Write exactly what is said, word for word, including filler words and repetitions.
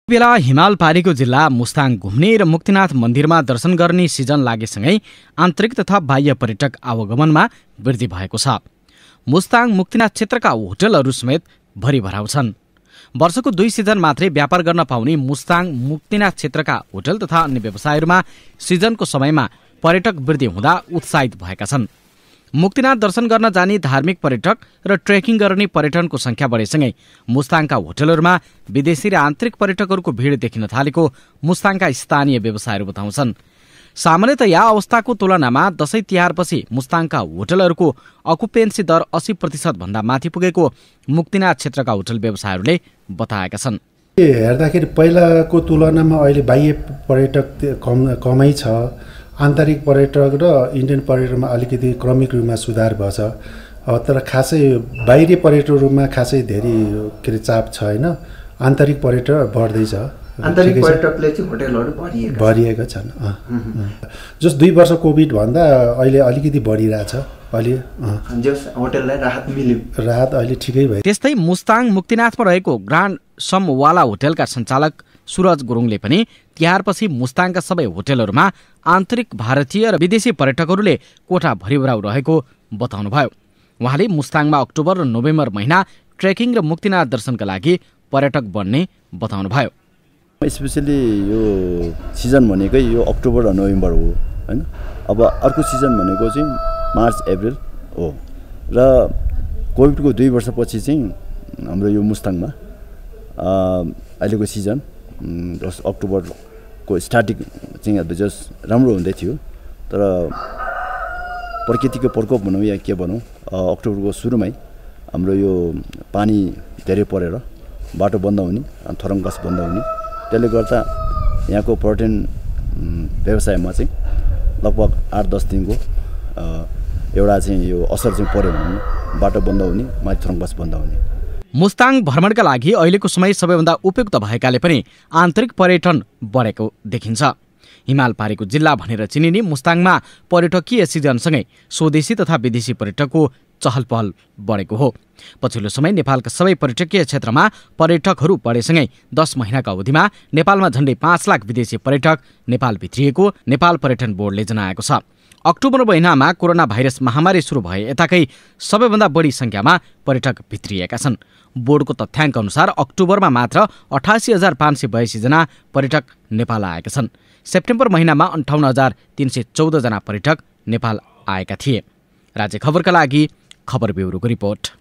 बेला हिमाल पारीको जिल्ला मुस्ताङ घुम्ने र मुक्तिनाथ मन्दिरमा दर्शन गर्ने सिजन लागेसँगै आन्तरिक तथा बाह्य पर्यटक आवागमनमा वृद्धि भएको छ। मुस्ताङ मुक्तिनाथ क्षेत्रका होटलहरू समेत भरिभराउ छन्। वर्षको दुई सिजन मात्रै व्यापार गर्न पाउने मुस्ताङ मुक्तिनाथ क्षेत्रका होटल तथा अन्य व्यवसायहरूमा सिजनको समयमा पर्यटक वृद्धि हुँदा उत्साहित भएका छन्। मुक्तिनाथ दर्शन गर्न जाने धार्मिक पर्यटक र ट्रेकिङ गर्ने पर्यटनको संख्या बढेसँगै मुस्ताङका होटलहरूमा विदेशी र आन्तरिक पर्यटकहरूको भीड़ देखिन थालेको मुस्ताङका स्थानीय व्यवसायहरू बताउँछन्। सामान्यतया अवस्थाको तुलनामा दशैं तिहारपछि मुस्ताङका होटलहरूको अकुपेन्सी दर अस्सी प्रतिशत भन्दा माथि पुगेको मुक्तिनाथ क्षेत्रका होटल व्यवसायहरूले बताएका छन्। हेर्दाखेरि पहिलाको तुलनामा अहिले बाह्य पर्यटक कम कमै छ। आन्तरिक पर्यटक र इन्डियन पर्यटकमा अलिकति क्रमिक रूपमा सुधार भएछ। तर खासै बाहिरी पर्यटकहरूमा खासै धेरै के अरे चाप छैन। आन्तरिक पर्यटक बढ्दैछ। आन्तरिक पर्यटकले चाहिँ होटलहरू भरिएका भरिएका छन्। जस दुई वर्ष कोभिड भन्दा अहिले अलिकति बढिरहेछ। अहिले जस होटललाई राहत मिल्यो। राहत अहिले ठिकै भयो। त्यस्तै मुस्ताङ मुक्तिनाथमा रहेको ग्रान्ड समवाला होटलका सञ्चालक सुरज गुरुङले पनि तिहारपछि मुस्ताङका सबै होटलहरूमा आन्तरिक भारतीय र विदेशी पर्यटकहरूले कोठा भरिभराउ रहेको बताउनुभयो। उहाँले मुस्ताङमा अक्टोबर र नोभेम्बर महिना ट्रेकिङ र मुक्तिनाथ दर्शनका लागि पर्यटक बढ्ने बताउनुभयो। स्पेसली यो सिजन भनेकै यो अक्टोबर र नोभेम्बर हो हैन। अब अर्को सिजन भनेको चाहिँ मार्च एप्रिल हो र कोभिडको दुई वर्षपछि चाहिँ हाम्रो यो मुस्ताङमा अहिलेको सिजन अक्टोबरको स्टार्टिङ चाहिँ जस्ट राम्रो हुँदै थियो। तर प्रकृतिको प्रकोप भनौँ या के भनौँ अक्टोबरको सुरुमै हाम्रो यो पानी धेरै परेर बाटो बन्द हुने थरङ्कस बन्द हुने त्यसले गर्दा यहाँको पर्यटन व्यवसायमा चाहिँ लगभग आठ दस दिनको एउटा चाहिँ यो असर चाहिँ पर्यो भने बाटो बन्द हुने माथि थरङ्कस बन्द हुने। मुस्ताङ भ्रमणका लागि अहिलेको समय सबैभन्दा उपयुक्त भएकाले पनि आन्तरिक पर्यटन बढेको देखिन्छ। हिमाल पारीको जिल्ला भनेर चिनिने मुस्ताङमा पर्यटकीय सिजनसँगै स्वदेशी तथा विदेशी पर्यटकको चहल पहल बढेको हो। पछिल्लो समय नेपालका सबै पर्यटकीय क्षेत्रमा पर्यटकहरू बढेसँगै दस महिनाका अवधिमा नेपालमा झण्डै पाँच लाख विदेशी पर्यटक नेपाल भित्रिएको नेपाल पर्यटन बोर्डले जनाएको छ। अक्टोबर महिनामा कोरोना भाइरस महामारी सुरु भए यताकै सबैभन्दा बढी संख्यामा पर्यटक भित्रिएका छन्। बोर्डको तथ्याङ्क अनुसार अक्टोबरमा मात्र अठासी हजार पाँच सय बयासी जना पर्यटक नेपाल आएका छन्। सेप्टेम्बर महिनामा अन्ठाउन्न हजार तीन सय चौध जना पर्यटक नेपाल आएका थिए। राज्य खबरका लागि खबर ब्युरोको रिपोर्ट।